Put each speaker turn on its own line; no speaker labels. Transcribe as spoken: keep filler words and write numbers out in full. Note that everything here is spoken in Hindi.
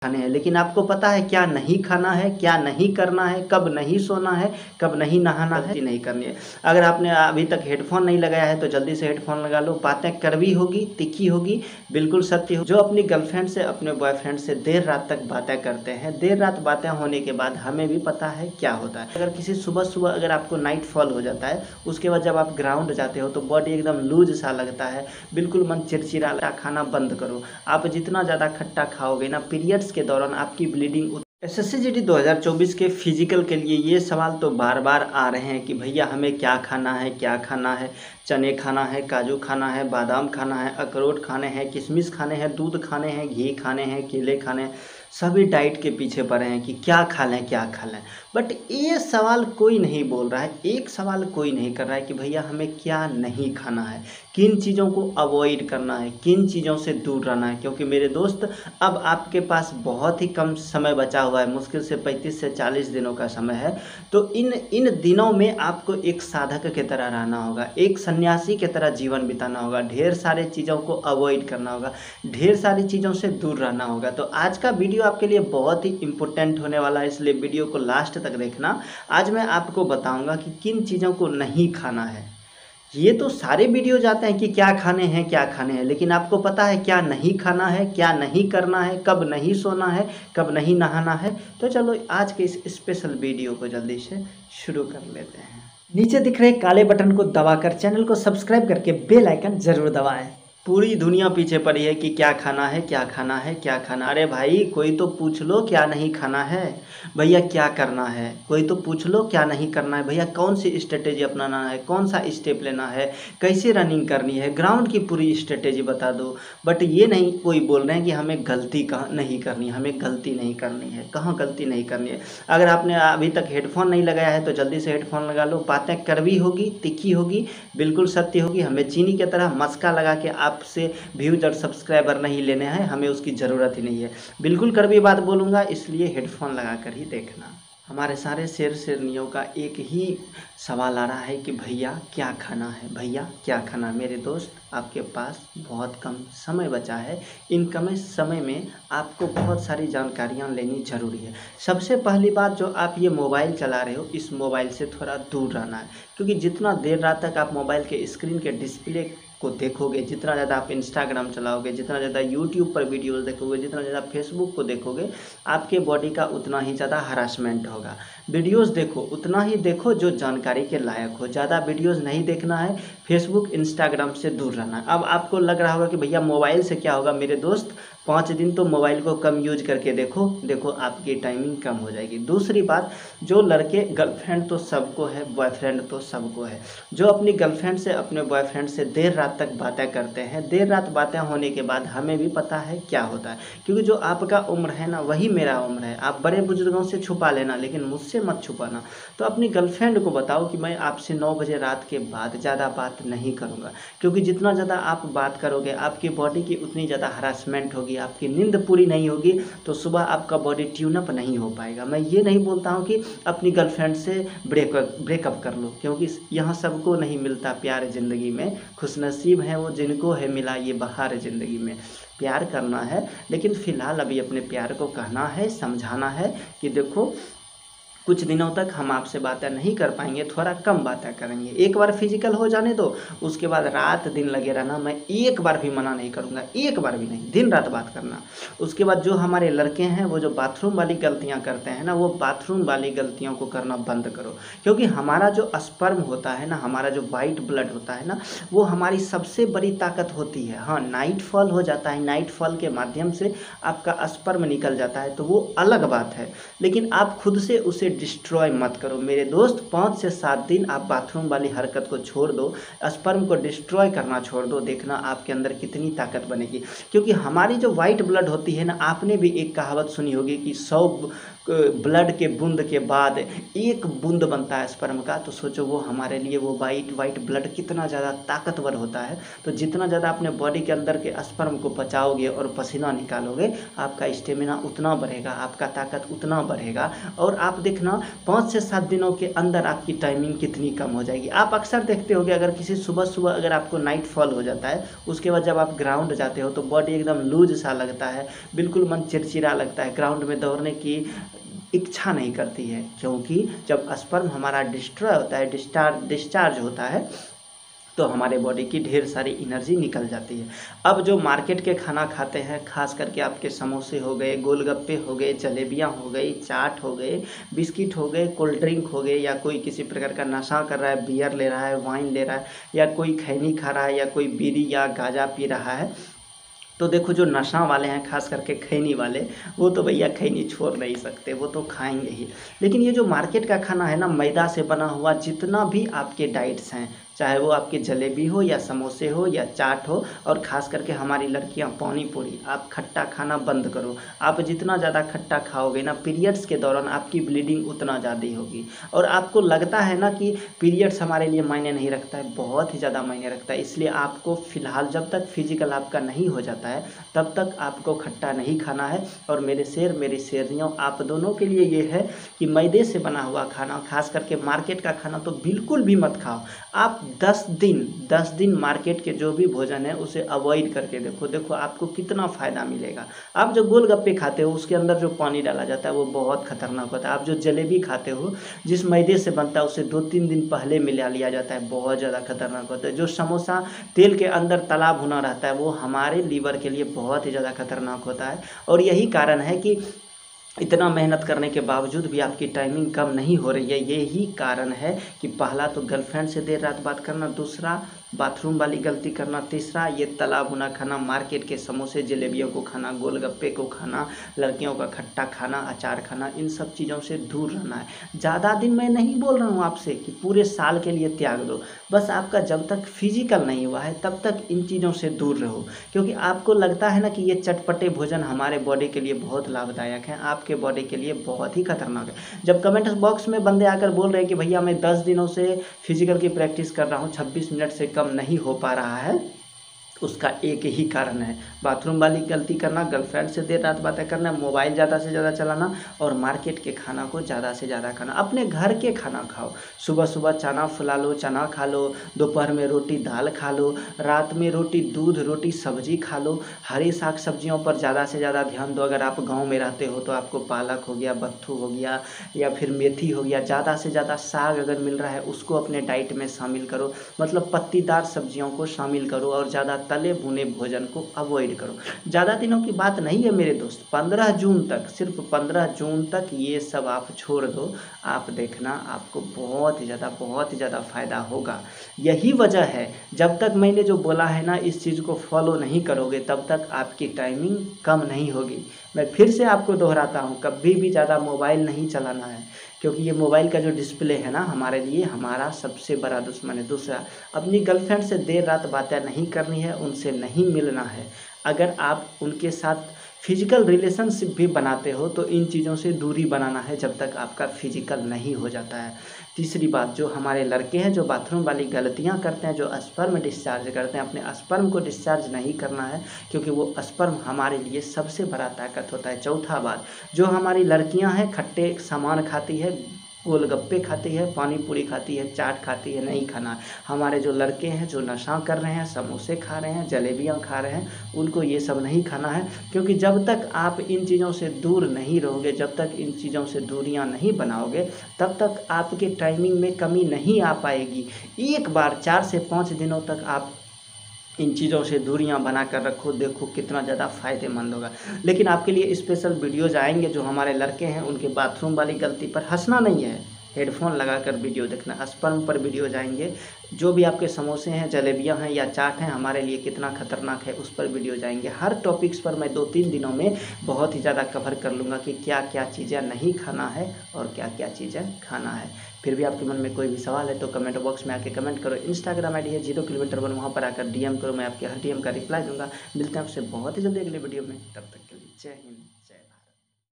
खाने हैं, लेकिन आपको पता है क्या नहीं खाना है, क्या नहीं करना है, कब नहीं सोना है, कब नहीं नहाना है, नहीं करनी है। अगर आपने अभी तक हेडफोन नहीं लगाया है तो जल्दी से हेडफोन लगा लो। बातें कड़वी होगी, तीखी होगी, बिल्कुल सत्य हो। जो अपनी गर्लफ्रेंड से, अपने बॉयफ्रेंड से देर रात तक बातें करते हैं, देर रात बातें होने के बाद हमें भी पता है क्या होता है। अगर किसी सुबह सुबह अगर आपको नाइट फॉल हो जाता है, उसके बाद जब आप ग्राउंड जाते हो तो बॉडी एकदम लूज सा लगता है, बिल्कुल मन चिड़चिड़ा, खाना बंद करो। आप जितना ज़्यादा खट्टा खाओगे ना, पीरियड्स के दौरान आपकी ब्लीडिंग। एसएससी जीडी दो हज़ार चौबीस के फिजिकल के लिए ये सवाल तो बार बार आ रहे हैं कि भैया हमें क्या खाना है, क्या खाना है, चने खाना है, काजू खाना है, बादाम खाना है, अखरोट खाने हैं, किशमिश खाने हैं, दूध खाने हैं, घी खाने हैं, केले खाने हैं। सभी डाइट के पीछे पड़े हैं कि क्या खा लें, क्या खा लें। बट ये सवाल कोई नहीं बोल रहा है, एक सवाल कोई नहीं कर रहा है कि भैया हमें क्या नहीं खाना है, किन चीज़ों को अवॉइड करना है, किन चीज़ों से दूर रहना है। क्योंकि मेरे दोस्त, अब आपके पास बहुत ही कम समय बचा हुआ है, मुश्किल से पैंतीस से चालीस दिनों का समय है। तो इन इन दिनों में आपको एक साधक की तरह रहना होगा, एक सन्यासी की तरह जीवन बिताना होगा, ढेर सारे चीज़ों को अवॉइड करना होगा, ढेर सारी चीज़ों से दूर रहना होगा। तो आज का वीडियो आपके लिए बहुत ही इम्पोर्टेंट होने वाला है, इसलिए वीडियो को लास्ट तक देखना। आज मैं आपको बताऊंगा कि किन चीज़ों को नहीं खाना है। ये तो सारे वीडियो जाते हैं कि क्या खाने हैं, क्या खाने हैं, लेकिन आपको पता है क्या नहीं खाना है, क्या नहीं करना है, कब नहीं सोना है, कब नहीं नहाना है। तो चलो आज के इस स्पेशल वीडियो को जल्दी से शुरू कर लेते हैं। नीचे दिख रहे काले बटन को दबाकर चैनल को सब्सक्राइब करके बेल आइकन जरूर दबाएं। पूरी दुनिया पीछे पड़ी है कि क्या खाना है, क्या खाना है, क्या खाना। अरे भाई कोई तो पूछ लो क्या नहीं खाना है, भैया क्या करना है। कोई तो पूछ लो क्या नहीं करना है, भैया कौन सी स्ट्रेटेजी अपनाना है, कौन सा स्टेप लेना है, कैसे रनिंग करनी है, ग्राउंड की पूरी स्ट्रेटेजी बता दो। बट ये नहीं कोई बोल रहे हैं कि हमें गलती कहाँ नहीं करनी, हमें गलती नहीं करनी है। कहाँ गलती नहीं करनी है। अगर आपने अभी तक हेडफोन नहीं लगाया है तो जल्दी से हेडफोन लगा लो। बातें कड़वी होगी, तीखी होगी, बिल्कुल सत्य होगी। हमें चीनी की तरह मस्का लगा के आप आपसे व्यूज और सब्सक्राइबर नहीं लेने हैं, हमें उसकी ज़रूरत ही नहीं है। बिल्कुल कड़वी बात बोलूँगा, इसलिए हेडफोन लगा कर ही देखना। हमारे सारे शेर शेरनियों का एक ही सवाल आ रहा है कि भैया क्या खाना है, भैया क्या खाना है। मेरे दोस्त, आपके पास बहुत कम समय बचा है। इन कम समय में आपको बहुत सारी जानकारियाँ लेनी ज़रूरी है। सबसे पहली बात, जो आप ये मोबाइल चला रहे हो, इस मोबाइल से थोड़ा दूर रहना है। क्योंकि जितना देर रात तक आप मोबाइल के स्क्रीन के डिस्प्ले को देखोगे, जितना ज़्यादा आप इंस्टाग्राम चलाओगे, जितना ज़्यादा यूट्यूब पर वीडियोस देखोगे, जितना ज़्यादा फेसबुक को देखोगे, आपके बॉडी का उतना ही ज़्यादा हरासमेंट होगा। वीडियोस देखो, उतना ही देखो जो जानकारी के लायक हो। ज़्यादा वीडियोस नहीं देखना है, फेसबुक इंस्टाग्राम से दूर रहना है। अब आपको लग रहा होगा कि भैया मोबाइल से क्या होगा। मेरे दोस्त, पाँच दिन तो मोबाइल को कम यूज करके देखो, देखो आपकी टाइमिंग कम हो जाएगी। दूसरी बात, जो लड़के, गर्लफ्रेंड तो सबको है, बॉयफ्रेंड तो सबको है। जो अपनी गर्लफ्रेंड से, अपने बॉयफ्रेंड से देर रात तक बातें करते हैं, देर रात बातें होने के बाद हमें भी पता है क्या होता है। क्योंकि जो आपका उम्र है ना, वही मेरा उम्र है। आप बड़े बुजुर्गों से छुपा लेना, लेकिन मुझसे मत छुपाना। तो अपनी गर्लफ्रेंड को बताओ कि मैं आपसे नौ बजे रात के बाद ज़्यादा बात नहीं करूँगा। क्योंकि जितना ज़्यादा आप बात करोगे, आपकी बॉडी की उतनी ज़्यादा हरासमेंट होगी, आपकी नींद पूरी नहीं होगी, तो सुबह आपका बॉडी ट्यूनअप नहीं हो पाएगा। मैं ये नहीं बोलता हूँ कि अपनी गर्लफ्रेंड से ब्रेकअप ब्रेकअप कर लो, क्योंकि यहाँ सबको नहीं मिलता प्यार ज़िंदगी में। खुशनसीब है वो जिनको है मिला ये बहार ज़िंदगी में। प्यार करना है, लेकिन फ़िलहाल अभी अपने प्यार को कहना है, समझाना है कि देखो कुछ दिनों तक हम आपसे बातें नहीं कर पाएंगे, थोड़ा कम बातें करेंगे। एक बार फिजिकल हो जाने दो, उसके बाद रात दिन लगे रहना। मैं एक बार भी मना नहीं करूँगा, एक बार भी नहीं, दिन रात बात करना। उसके बाद जो हमारे लड़के हैं, वो जो बाथरूम वाली गलतियाँ करते हैं ना, वो बाथरूम वाली गलतियों को करना बंद करो। क्योंकि हमारा जो स्पर्म होता है ना, हमारा जो वाइट ब्लड होता है ना, वो हमारी सबसे बड़ी ताकत होती है। हाँ, नाइट फॉल हो जाता है, नाइट फॉल के माध्यम से आपका स्पर्म निकल जाता है, तो वो अलग बात है। लेकिन आप खुद से उसे डिस्ट्रॉय मत करो मेरे दोस्त। पाँच से सात दिन आप बाथरूम वाली हरकत को छोड़ दो, स्पर्म को डिस्ट्रॉय करना छोड़ दो, देखना आपके अंदर कितनी ताकत बनेगी। क्योंकि हमारी जो वाइट ब्लड होती है ना, आपने भी एक कहावत सुनी होगी कि सौ ब्लड के बूंद के बाद एक बूंद बनता है स्पर्म का। तो सोचो वो हमारे लिए वो वाइट वाइट ब्लड कितना ज़्यादा ताकतवर होता है। तो जितना ज़्यादा अपने बॉडी के अंदर के स्पर्म को बचाओगे और पसीना निकालोगे, आपका स्टेमिना उतना बढ़ेगा, आपका ताकत उतना बढ़ेगा। और आप देखना देखना पाँच से सात दिनों के अंदर आपकी टाइमिंग कितनी कम हो जाएगी। आप अक्सर देखते होगे अगर किसी सुबह सुबह अगर आपको नाइट फॉल हो जाता है, उसके बाद जब आप ग्राउंड जाते हो तो बॉडी एकदम लूज सा लगता है, बिल्कुल मन चिड़चिड़ा लगता है, ग्राउंड में दौड़ने की इच्छा नहीं करती है, क्योंकि जब स्पर्म हमारा डिस्ट्रॉय होता है, डिस्चार्ज डिस्चार्ज होता है, तो हमारे बॉडी की ढेर सारी एनर्जी निकल जाती है। अब जो मार्केट के खाना खाते हैं, खास करके आपके समोसे हो गए, गोलगप्पे हो गए, जलेबियाँ हो गई, चाट हो गए, बिस्किट हो गए, कोल्ड ड्रिंक हो गए, या कोई किसी प्रकार का नशा कर रहा है, बियर ले रहा है, वाइन ले रहा है, या कोई खैनी खा रहा है, या कोई बीड़ी या गांजा पी रहा है, तो देखो जो नशा वाले हैं, खास करके खैनी वाले, वो तो भैया खैनी छोड़ नहीं सकते, वो तो खाएंगे ही। लेकिन ये जो मार्केट का खाना है ना, मैदा से बना हुआ जितना भी आपके डाइट्स हैं, चाहे वो आपकी जलेबी हो या समोसे हो या चाट हो, और ख़ास करके हमारी लड़कियां पानी पूरी, आप खट्टा खाना बंद करो। आप जितना ज़्यादा खट्टा खाओगे ना, पीरियड्स के दौरान आपकी ब्लीडिंग उतना ज़्यादा होगी। और आपको लगता है ना कि पीरियड्स हमारे लिए मायने नहीं रखता है, बहुत ही ज़्यादा मायने रखता है। इसलिए आपको फ़िलहाल जब तक फिजिकल आपका नहीं हो जाता है तब तक आपको खट्टा नहीं खाना है। और मेरे शेर मेरी शेरनियों, आप दोनों के लिए ये है कि मैदे से बना हुआ खाना, खास करके मार्केट का खाना तो बिल्कुल भी मत खाओ। आप दस दिन दस दिन मार्केट के जो भी भोजन है उसे अवॉइड करके देखो देखो आपको कितना फ़ायदा मिलेगा। आप जो गोलगप्पे खाते हो उसके अंदर जो पानी डाला जाता है वो बहुत खतरनाक होता है। आप जो जलेबी खाते हो जिस मैदे से बनता है उसे दो तीन दिन पहले मिला लिया जाता है, बहुत ज़्यादा खतरनाक होता है। जो समोसा तेल के अंदर तला भुना रहता है वो हमारे लीवर के लिए बहुत ही ज़्यादा खतरनाक होता है। और यही कारण है कि इतना मेहनत करने के बावजूद भी आपकी टाइमिंग कम नहीं हो रही है। यही कारण है कि पहला तो गर्लफ्रेंड से देर रात बात करना, दूसरा बाथरूम वाली गलती करना, तीसरा ये तला भुना खाना, मार्केट के समोसे जलेबियों को खाना, गोलगप्पे को खाना, लड़कियों का खट्टा खाना, अचार खाना, इन सब चीज़ों से दूर रहना है। ज़्यादा दिन मैं नहीं बोल रहा हूँ आपसे कि पूरे साल के लिए त्याग दो, बस आपका जब तक फिजिकल नहीं हुआ है तब तक इन चीज़ों से दूर रहो। क्योंकि आपको लगता है ना कि ये चटपटे भोजन हमारे बॉडी के लिए बहुत लाभदायक हैं, आपके बॉडी के लिए बहुत ही खतरनाक है। जब कमेंट बॉक्स में बंदे आकर बोल रहे हैं कि भैया मैं दस दिनों से फिजिकल की प्रैक्टिस कर रहा हूँ, छब्बीस मिनट से कम नहीं हो पा रहा है, उसका एक ही कारण है, बाथरूम वाली गलती करना, गर्लफ्रेंड से देर रात बातें करना, मोबाइल ज़्यादा से ज़्यादा चलाना और मार्केट के खाना को ज़्यादा से ज़्यादा खाना। अपने घर के खाना खाओ, सुबह सुबह चना फुला लो, चना खा लो, दोपहर में रोटी दाल खा लो, रात में रोटी दूध रोटी सब्जी खा लो। हरी साग सब्जियों पर ज़्यादा से ज़्यादा ध्यान दो। अगर आप गाँव में रहते हो तो आपको पालक हो गया, बत्थू हो गया या फिर मेथी हो गया, ज़्यादा से ज़्यादा साग अगर मिल रहा है उसको अपने डाइट में शामिल करो, मतलब पत्तीदार सब्जियों को शामिल करो और ज़्यादा तले भुने भोजन को अवॉइड करो। ज़्यादा दिनों की बात नहीं है मेरे दोस्त, पंद्रह जून तक, सिर्फ पंद्रह जून तक ये सब आप छोड़ दो, आप देखना आपको बहुत ही ज़्यादा बहुत ही ज़्यादा फ़ायदा होगा। यही वजह है, जब तक मैंने जो बोला है ना इस चीज़ को फॉलो नहीं करोगे तब तक आपकी टाइमिंग कम नहीं होगी। मैं फिर से आपको दोहराता हूँ, कभी भी ज़्यादा मोबाइल नहीं चलाना है, क्योंकि ये मोबाइल का जो डिस्प्ले है ना हमारे लिए हमारा सबसे बड़ा दुश्मन है। दूसरा, अपनी गर्लफ्रेंड से देर रात बातें नहीं करनी है, उनसे नहीं मिलना है। अगर आप उनके साथ फिजिकल रिलेशनशिप भी बनाते हो तो इन चीज़ों से दूरी बनाना है जब तक आपका फिजिकल नहीं हो जाता है। तीसरी बात, जो हमारे लड़के हैं जो बाथरूम वाली गलतियां करते हैं, जो स्पर्म डिस्चार्ज करते हैं, अपने स्पर्म को डिस्चार्ज नहीं करना है, क्योंकि वो स्पर्म हमारे लिए सबसे बड़ा ताकत होता है। चौथा बात, जो हमारी लड़कियां हैं खट्टे सामान खाती है, गोलगप्पे खाती है, पानी पूरी खाती है, चाट खाती है, नहीं खाना। हमारे जो लड़के हैं जो नशा कर रहे हैं, समोसे खा रहे हैं, जलेबियां खा रहे हैं, उनको ये सब नहीं खाना है। क्योंकि जब तक आप इन चीज़ों से दूर नहीं रहोगे, जब तक इन चीज़ों से दूरियां नहीं बनाओगे, तब तक आपके टाइमिंग में कमी नहीं आ पाएगी। एक बार चार से पाँच दिनों तक आप इन चीज़ों से दूरियां बना कर रखो, देखो कितना ज़्यादा फ़ायदेमंद होगा। लेकिन आपके लिए स्पेशल वीडियोज़ आएंगे जो हमारे लड़के हैं उनके बाथरूम वाली गलती पर। हंसना नहीं है, हेडफोन लगाकर वीडियो देखना। स्पर्म पर वीडियो जाएंगे, जो भी आपके समोसे हैं, जलेबियां हैं या चाट हैं हमारे लिए कितना खतरनाक है उस पर वीडियो जाएंगे। हर टॉपिक्स पर मैं दो तीन दिनों में बहुत ही ज़्यादा कवर कर लूँगा कि क्या क्या चीज़ें नहीं खाना है और क्या क्या चीज़ें खाना है। फिर भी आपके मन में कोई भी सवाल है तो कमेंट बॉक्स में आके कमेंट करो। इंस्टाग्राम आई डी है जीरो किलोमीटर वन, वहाँ पर आकर डी एम करो, मैं आपके हर डी एम का रिप्लाई दूंगा। मिलते हैं आपसे बहुत ही जल्दी अगले वीडियो में, तब तक के लिए जय हिंद।